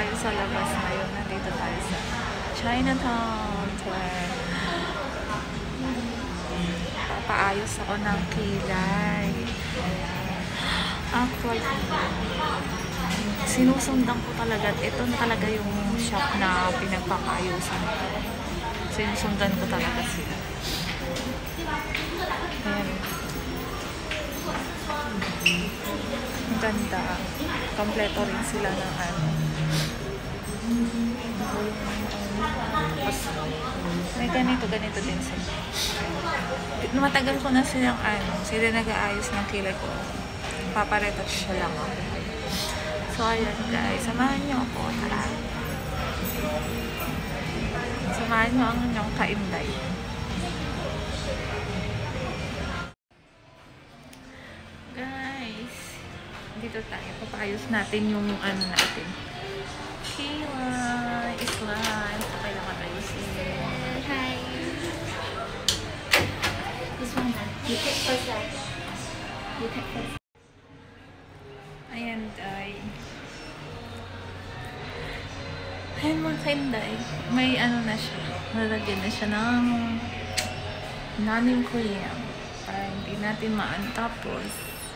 tayo sa labas ngayon. Nandito tayo sa Chinatown. Papaayos ako ng kilay. Actually, sinusundan ko talaga. Ito na talaga yung shop na pinagpapaayusan ko. Sinusundan ko talaga sila. Ayan. Ang ganda. Kompleto rin sila ng ano. Tapos, may ganito din sila. Matagal ko na silang sila nag-aayos ng kilay ko. Paparetouch siya lang ako. So, ayan guys. Samahan niyo ako. Tara. Samahan niyo ang inyong kaimday. Guys, dito tayo. Papaayos natin yung ano natin. Kilay. Islan. So, kailangan ayusin. Hi. This one, you take first, you take first. Ayan, day. Ayan mga kainday. May ano na siya. Nalagyan na siya ng nanim cream. Para hindi natin maantapos.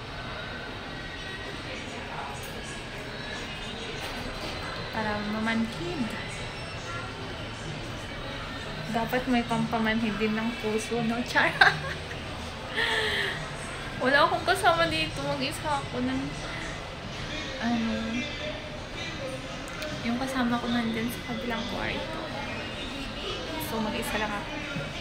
Para mamanhid. Dapat may pampamanhid din ng puso, no? Char! Wala akong kasama dito. Mag-isa ako ng yung kasama ko nandun sa kabilang kwarto. So, mag-isa lang ako.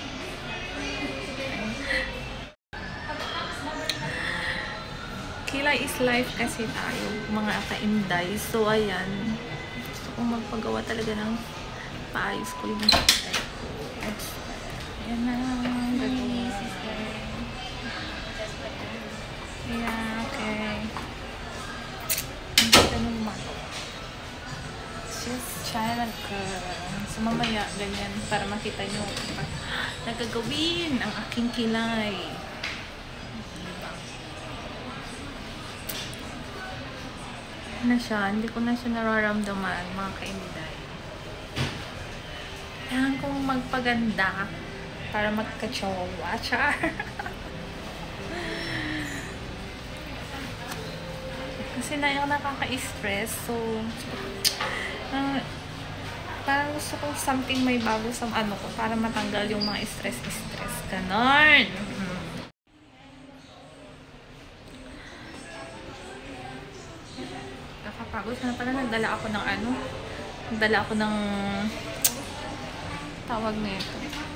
Kilay is life kasi tayo, mga kainday. So, ayan. Gusto kong magpagawa talaga ng paayos ko yung kilay ko. Ayan na. Yeah, okay. Hindi ganun man. Just channel ka. So, mamaya, ganyan, para makita nyo nagagawin ang aking kilay. Diba? Na siya, hindi ko na siya nararamdaman, mga kainday. Kailangan kong magpaganda para magka-chowa. Char! Kasi na yung nakaka-stress. So, parang gusto ko something may bago sa ano ko para matanggal yung mga stress. Ganon. Nakapagod. Sana pala nagdala ako ng ano. Nagdala ako ng tawag nito.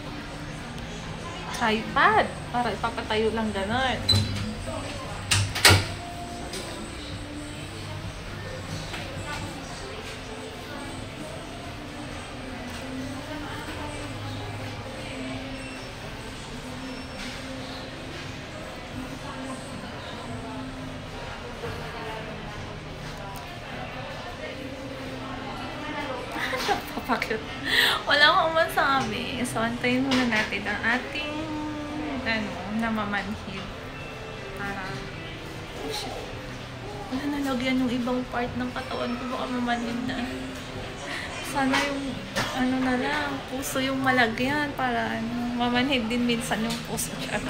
Tripod. Para ipapatayo lang ganon. Wala akong masabi. So, antayin muna natin ang ating namamanhid. Para oh shit. Wala nalagyan yung ibang part ng katawan ko. Baka mamanhid na. Sana yung na lang, puso yung malagyan para mamanhid din minsan yung puso siya.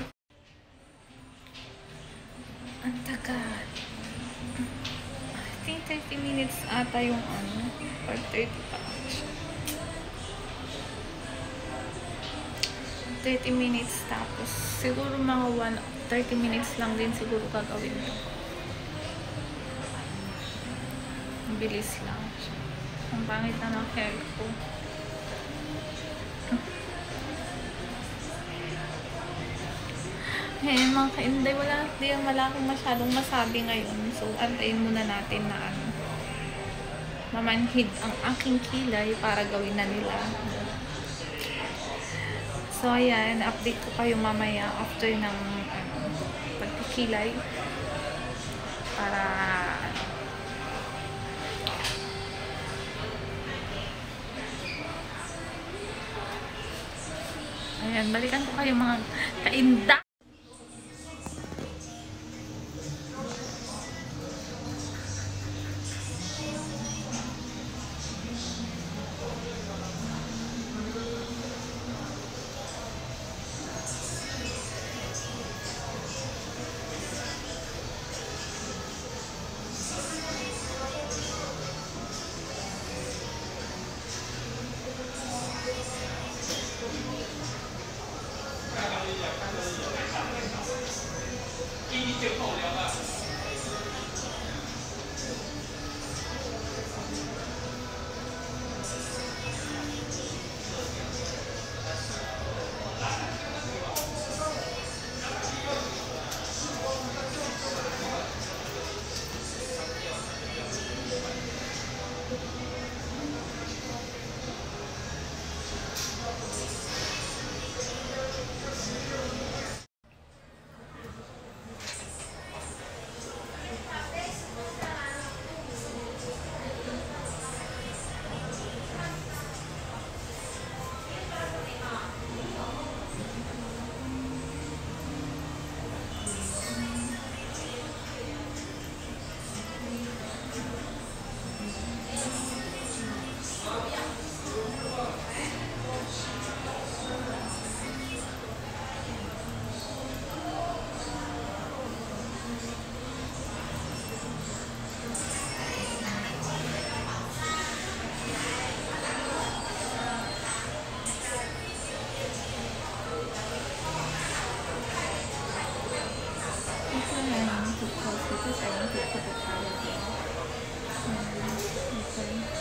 Ang tagal. I think 30 minutes ata yung or 30 pa. 30 minutes tapos siguro mga 30 minutes lang din siguro gagawin ko. Bilis lang. Ang pangit na ng hair ko. Eh, mga kainday, wala akong masyadong masabi ngayon. So, antayin muna natin na mamanhid ang aking kilay para gawin na nila. So, ayan, update ko kayo mamaya after ng pagkikilay para ayan, balikan ko kayo mga kainda.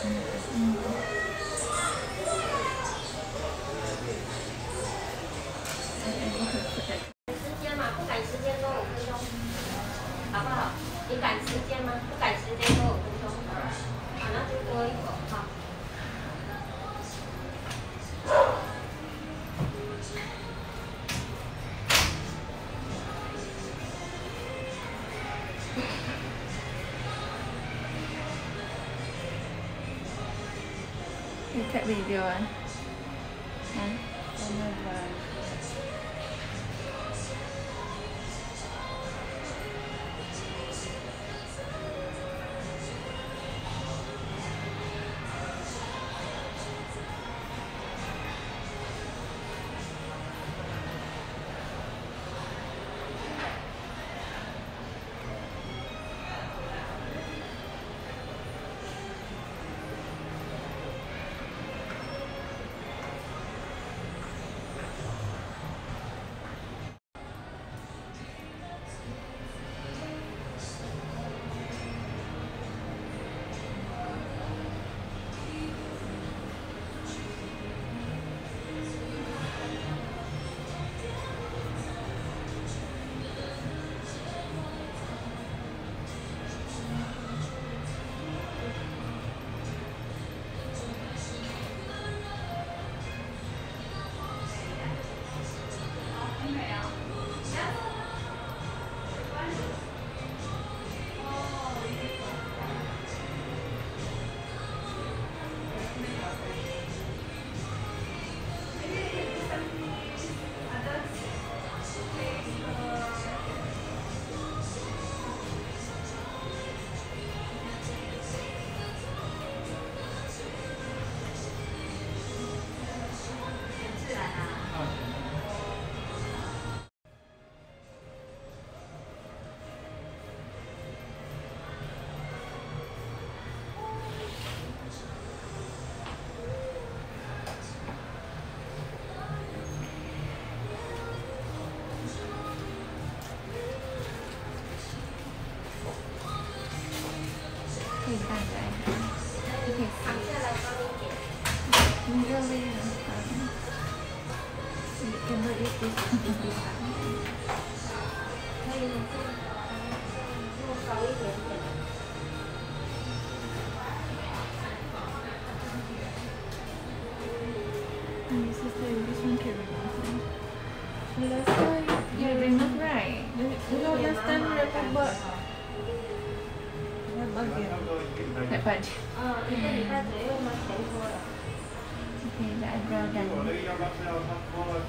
时间嘛，不赶时间多5分钟，好不好？你赶时间吗？不赶时间多5分钟，好，那就多一口，好。 You take video ah? Huh? Last time you remove right? No, last time remove but Lại bận. Okay, the eyebrow done.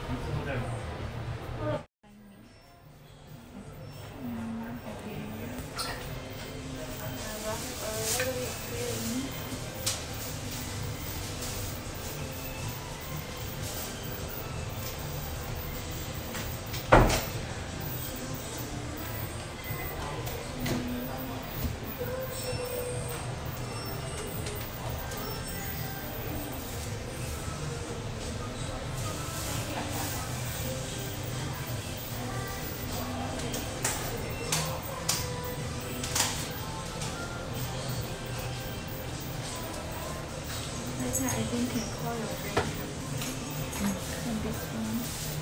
I think can call your friend. And this one.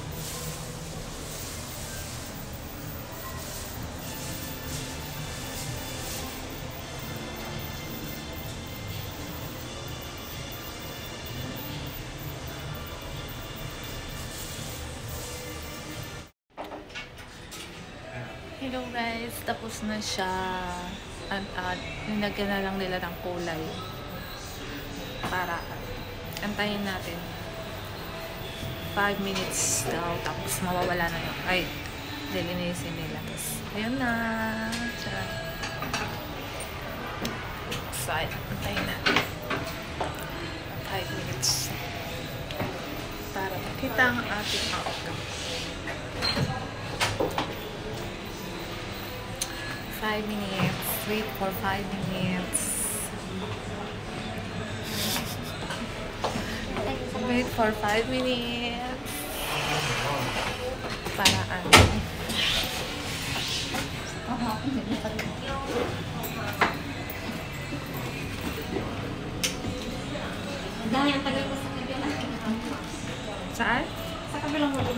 Hello guys, tapos na siya. At nilagyan na lang nila ng kulay. Para antayin natin 5 minutes daw, tapos mawawala na yun. Ay, lilinisin nila. Tapos, ayun na. So, antayin natin 5 minutes para makita ang ating outcome. 5 minutes. Wait for 5 minutes. Wait for 5 minutes. Para ano. Dahil ang tagal ko sa kabila. Saan? Sa kabilang ulo.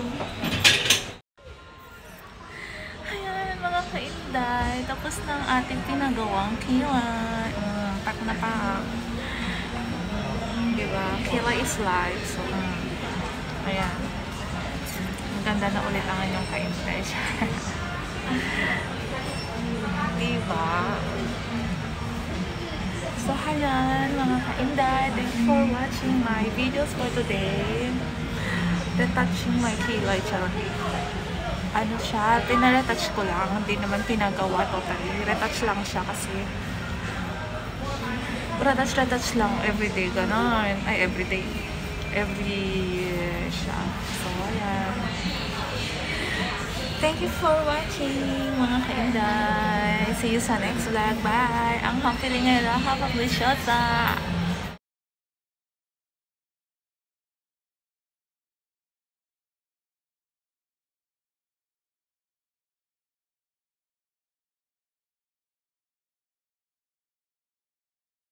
Ayan, mga kainday. Tapos ng ating pinagawang kilay. Tak na pa. Diba? Kilay is life. So, ayan. Maganda na ulit ang inyong kainday. Diba? So, ayan, mga kainday. Thank you for watching my videos for today. Retouching my kilay. Charot. Ano siya, pinaretouch ko lang, hindi naman pinagawa totally. Retouch lang siya kasi retouch lang everyday, ganon. Ay, everyday. Siya. So, ayan. Thank you for watching, mga kainday. See you sa next vlog. Bye! Ang hampiling ngayon, kapag-wisyosa!